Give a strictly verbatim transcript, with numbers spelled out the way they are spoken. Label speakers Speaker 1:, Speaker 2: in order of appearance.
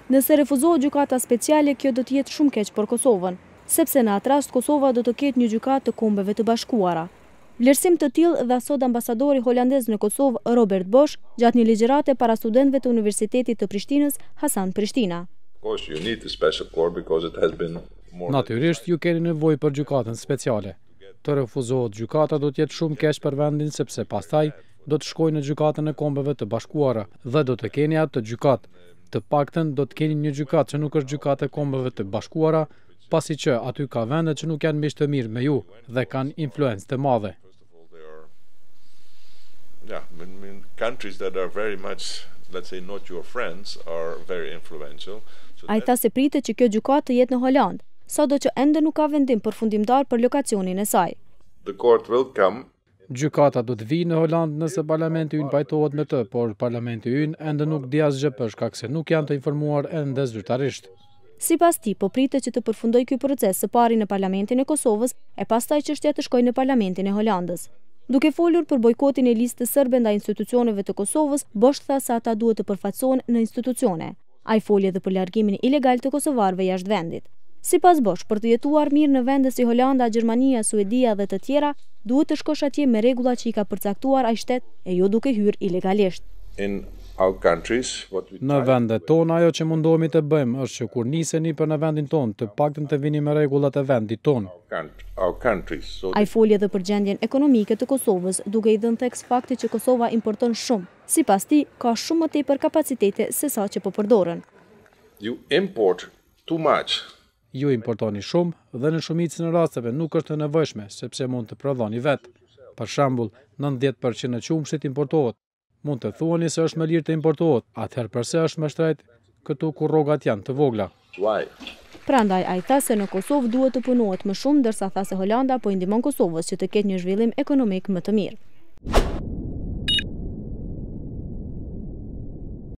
Speaker 1: Nëse refuzohet gjykata speciale, kjo do të jetë shumë keq për Kosovën, sepse në atë rast Kosova do të ketë një gjykatë të kombeve të bashkuara. Vlerësim të tillë dha sot ambasadori holandez në Kosovë, Robert Bosch, gjatë një ligjërate para studentëve të Universitetit të Prishtinës, Hasan Prishtina.
Speaker 2: Natyrisht ju keni nevojë për gjykatën speciale. Të refuzohet gjykata do të jetë shumë keq për vendin sepse pastaj do të shkojnë në gjykatën e kombeve të bashkuara dhe do të keni atë gjykatë. Të paktën do të keni një gjykatë që nuk është gjykatë e kombeve të bashkuara, pasi që aty ka vende që nuk janë miq të mirë me ju dhe kanë influencë të madhe.
Speaker 3: Yeah, I mean, countries that are very much, let's say, not your friends are very influential. So
Speaker 1: Ai tha se pritet që kjo gjykatë të jetë në Holandë, sado që ende nuk ka vendim përfundimtar për lokacionin e saj.
Speaker 3: The court will come.
Speaker 2: Gjykata do të vijë në Holandë nëse parlamenti ynë pajtohet me të, por parlamenti ynë ende nuk di asgjë për shkak se nuk janë të informuar ende zyrtarisht.
Speaker 1: Sipas tij, po pritet që të përfundojë ky proces së pari në Parlamentin e Kosovës e pastaj çështja të shkojë në Parlamentin e Holandës. Duke folur për bojkotin e listës sërbe ndaj institucioneve të Kosovës, Bosch tha se ata duhet të përfaqësohen në institucione. Ai foli edhe për largimin ilegal të kosovarëve jashtë vendit. Sipas Bosch, për të jetuar mirë në vende si Holanda, Gjermania, Suedia dhe të tjera, duhet të shkosh atje me rregulla që i ka përcaktuar ai shtet e jo duke hyrë ilegalisht.
Speaker 3: In our countries, what we
Speaker 2: Në vendet tonë ajo që mundohemi të bëjmë është që kur niseni për në vendin tonë, të paktën të vini me rregullat e vendit tonë.
Speaker 3: our countries. So
Speaker 1: Ai foli edhe për gjendjen ekonomike të Kosovës, duke i dhënë theks fakti që Kosova importon shumë. Sipas tij, ka shumë më tepër kapacitete se sa që po përdoren.
Speaker 3: you import too much.
Speaker 2: Ju importoni shumë dhe në shumicën e rasteve nuk është e nevojshme sepse mund të prodhoni vetë. Për shembull, nëntëdhjetë përqind e qumshit importohet. Mund të thuani se është më lirë të importohet, atëherë pse është më shtrejt këtu kur rrogat janë të vogla.
Speaker 3: Why?
Speaker 1: Prandaj ai tha se në Kosovë duhet të punohet më shumë, ndërsa tha se Holanda po i ndihmon Kosovës që të ketë një zhvillim ekonomik më të mirë.